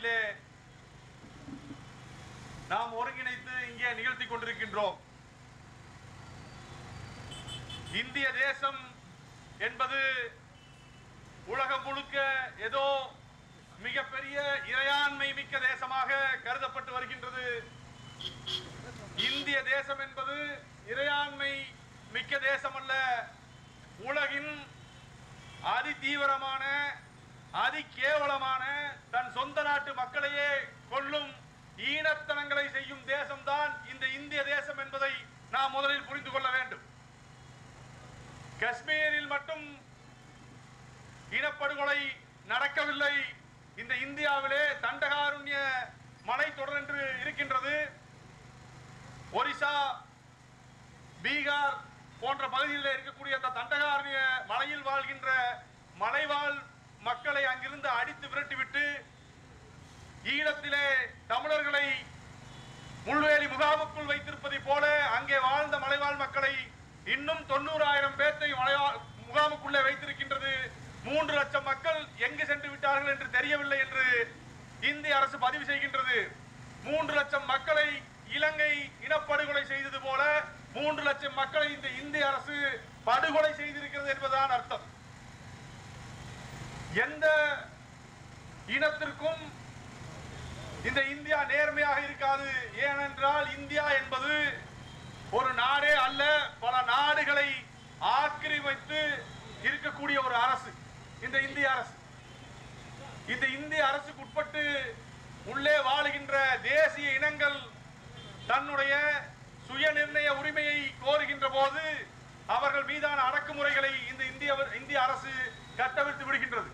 நாட்டிலே நாம் ஒருங்கிணைத்து இங்கே நிகழ்த்தி கொண்டிருக்கின்றோம். இந்திய தேசம் என்பது உலகம் முழுக்க ஏதோ மிகப்பெரிய இறையாண்மை மிக்க தேசமாக கருதப்பட்டு வருகின்றது. இந்திய தேசம் என்பது இறையாண்மை மிக்க தேசம் அல்ல. உலகின் அதி தீவிரமான அதி கேவலமான தன் சொந்த நாட்டு மக்களையே கொல்லும் ஈனத்தனங்களை செய்யும் தேசம்தான் இந்த இந்திய தேசம் என்பதை நாம் முதலில் புரிந்து கொள்ள வேண்டும். காஷ்மீரில் மட்டும் இனப்படுகொலை நடக்கவில்லை. இந்த இந்தியாவிலே தண்டகாருண்ய மலைத்தொடர் என்று இருக்கின்றது. ஒரிசா, பீகார் போன்ற பகுதிகளில் இருக்கக்கூடிய அந்த தண்டகாரண்ய மலையில் வாழ்கின்ற மலைவாழ் மக்களை அங்கிருந்து அடித்து விரட்டிவிட்டு ஈழத்திலே தமிழர்களை முள்வேலி முகாமுக்குள் வைத்திருப்பதை போல அங்கே வாழ்ந்த மலைவாழ் மக்களை இன்னும் 90,000 பேர்த்தை முகாமுக்குள்ளே வைத்திருக்கின்றது. 3 லட்சம் மக்கள் எங்கு சென்று விட்டார்கள் என்று தெரியவில்லை என்று இந்திய அரசு பதிவு செய்கின்றது. 3 லட்சம் மக்களை இலங்கை இனப்படுகொலை செய்தது போல 3 லட்சம் மக்களை இந்த இந்திய அரசு படுகொலை செய்திருக்கிறது என்பதுதான் அர்த்தம். எந்த இனத்திற்கும் இந்த இந்தியா நேர்மையாக இருக்காது. ஏனென்றால் இந்தியா என்பது ஒரு நாடே அல்ல, பல நாடுகளை ஆக்கிரமித்து இருக்கக்கூடிய ஒரு அரசு இந்த இந்திய அரசு. இந்த இந்திய அரசுக்கு உட்பட்டு உள்ளே வாழுகின்ற தேசிய இனங்கள் தன்னுடைய சுய நிர்ணய உரிமையை கோருகின்ற போது அவர்கள் மீதான அடக்குமுறைகளை இந்த இந்திய அரசு கட்டவிழ்த்து விடுகின்றது.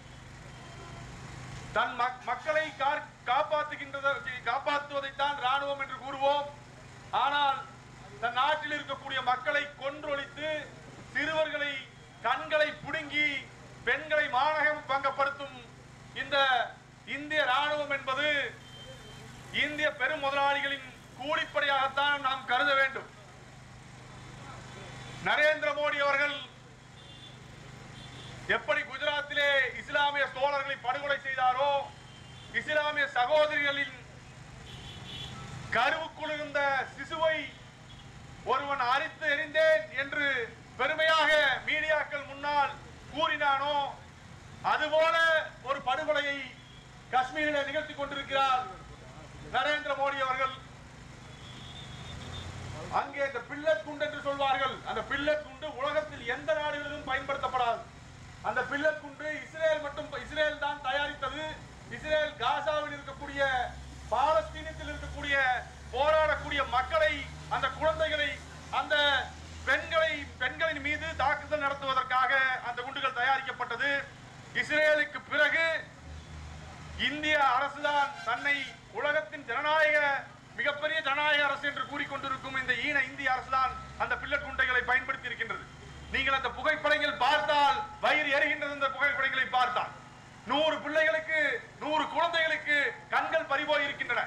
தன் மக்களை காப்பாற்றுவதைத்தான் ராணுவம் என்று கூறுவோம். ஆனால் தன் நாட்டில் இருக்கக்கூடிய மக்களை கொன்றொழித்து சிறுவர்களை கண்களை புடுங்கி பெண்களை மானகம் பங்கப்படுத்தும் இந்த இந்திய ராணுவம் என்பது இந்திய பெரும் முதலாளிகளின் கூலிப்படையாகத்தான் நாம் கருத வேண்டும். நரேந்திர மோடி அவர்கள் எப்படி குஜராத்திலே இஸ்லாமிய தோழர்களை படுகொலை செய்தாரோ, இஸ்லாமிய சகோதரிகளின் கருவுக்குள் இருந்த சிசுவை ஒருவன் அரித்து எறிந்தேன் என்று பெருமையாக மீடியாக்கள் முன்னால் கூறினானோ, அதுபோல ஒரு படுகொலையை காஷ்மீரில் நிகழ்த்தி கொண்டிருக்கிறார் நரேந்திர மோடி அவர்கள். அங்கே இந்த பில்லட் குண்டு என்று சொல்வார்கள். அந்த பில்லட் குண்டு உலகத்தில் எந்த நாடுகளிலும் பயன்படுத்தப்படாது. அந்த பில்லட் குண்டு இஸ்ரேல் தான் தயாரித்தது. இஸ்ரேல் காசாவில் இருக்கக்கூடிய பாலஸ்தீனத்தில் இருக்கக்கூடிய போராடக்கூடிய மக்களை, அந்த குழந்தைகளை, அந்த பெண்களின் மீது தாக்குதல் நடத்துவதற்காக அந்த குண்டுகள் தயாரிக்கப்பட்டது. இஸ்ரேலுக்கு பிறகு இந்திய அரசுதான் தன்னை உலகத்தின் மிகப்பெரிய ஜனநாயக அரசு என்று கூறிக்கொண்டிருக்கும் இந்த இந்திய அரசுதான் அந்த பில்லட் குண்டைகளை பயன்படுத்தி இருக்கின்றது. நீங்கள் அந்த புகைப்படங்கள் பார்த்தால் வயிறு எரிகின்றது. அந்த புகைப்படங்களை பார்த்தால் 100 பிள்ளைகளுக்கு 100 குழந்தைகளுக்கு கண்கள் பறிபோய் இருக்கின்றன.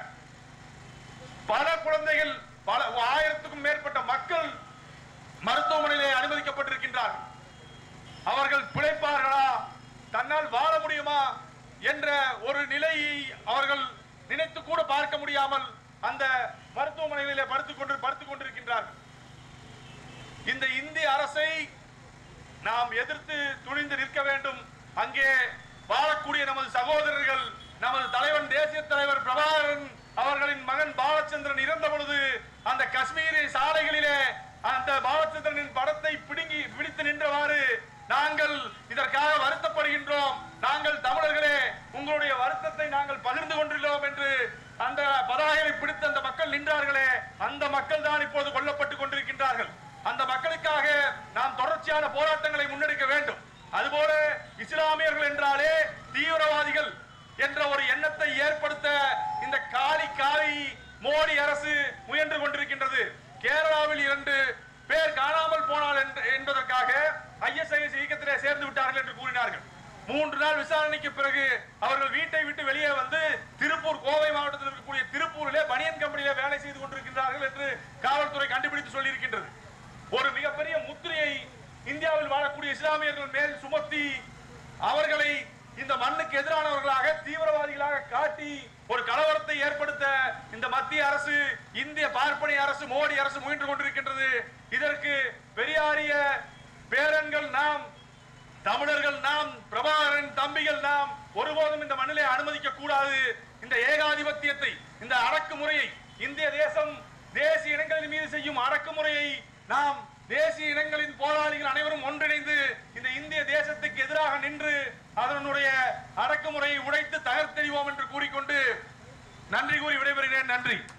பல குழந்தைகள், பல 1000க்கும் மேற்பட்ட மக்கள் மருத்துவமனையிலே அனுமதிக்கப்பட்டிருக்கின்றார்கள். அவர்கள் பிழைப்பார்களா, தன்னால் வாழ முடியுமா என்ற ஒரு நிலையை அவர்கள் நினைத்து கூட பார்க்க முடியாமல் அந்த மருத்துவமனைகளிலே படுத்துக் கொண்டிருக்கின்றார்கள். இந்த இந்திய அரசை நாம் எதிர்த்து துணிந்து நிற்க வேண்டும். அங்கே வாழக்கூடிய நமது சகோதரர்கள், நமது தலைவன் தேசிய தலைவர் பிரபாகரன் அவர்களின் மகன் பாலச்சந்திரன் இறந்த பொழுது அந்த காஷ்மீரி சாலைகளிலே அந்த பாலச்சந்திரனின் படத்தை பிடித்து நின்றவாறு நாங்கள் இதற்காக வருத்தப்படுகின்றோம். நாங்கள் தமிழர்களே உங்களுடைய வருத்தத்தை நாங்கள் பகிர்ந்து கொண்டுள்ளோம் என்று அந்த பதாகையை பிடித்து அந்த மக்கள் நின்றார்களே, அந்த மக்கள் தான் இப்போது கொல்லப்பட்டுக் கொண்டிருக்கின்றார்கள். அந்த மக்களுக்காக நாம் தொடர்ச்சியான போராட்டங்களை முன்னெடுக்க வேண்டும். அதுபோல இஸ்லாமியர்கள் என்றாலே தீவிரவாதிகள் என்ற ஒரு எண்ணத்தை ஏற்படுத்த இந்த காலி மோடி அரசு முயன்று கொண்டிருக்கின்றது. கேரளாவில் 2 பேர் காணாமல் போனால் என்பதற்காக ISIS இயக்கத்திலே சேர்ந்து விட்டார்கள் என்று கூறினார்கள். 3 நாள் விசாரணைக்கு பிறகு அவர்கள் வீட்டை விட்டு வெளியே வந்து திருப்பூர், கோவை மாவட்டத்தில் இருக்கக்கூடிய திருப்பூரிலே பனியன் கம்பெனியிலே வேலை செய்து கொண்டிருக்கின்றார்கள் என்று காவல்துறை கண்டுபிடித்து சொல்லியிருக்கின்றது. ஒரு மிகப்பெரிய முத்திரையை இந்தியாவில் வாழக்கூடிய இஸ்லாமியர்கள் மேல் சுமத்தி அவர்களை இந்த மண்ணுக்கு எதிரானவர்களாக, தீவிரவாதிகளாக காட்டி மத்திய அரசு, இந்திய பார்ப்பனிய அரசு, மோடி அரசு முயன்று கொண்டிருக்கின்றது. இதற்கு பெரியாரிய பேரன்கள் நாம், தமிழர்கள் நாம், பிரபாகரன் தம்பிகள் நாம் ஒருபோதும் இந்த மண்ணிலே அனுமதிக்க கூடாது. இந்த ஏகாதிபத்தியத்தை, இந்த அடக்குமுறையை, இந்திய தேசம் தேசிய இனங்களின் மீது செய்யும் அடக்குமுறையை நாம் தேசிய இனங்களின் போராளிகள் அனைவரும் ஒன்றிணைந்து இந்த இந்திய தேசத்துக்கு எதிராக நின்று அதனுடைய அடக்குமுறையை உடைத்து தகர்த்தெறிவோம் என்று கூறிக்கொண்டு நன்றி கூறி விடைபெறுகிறேன். நன்றி.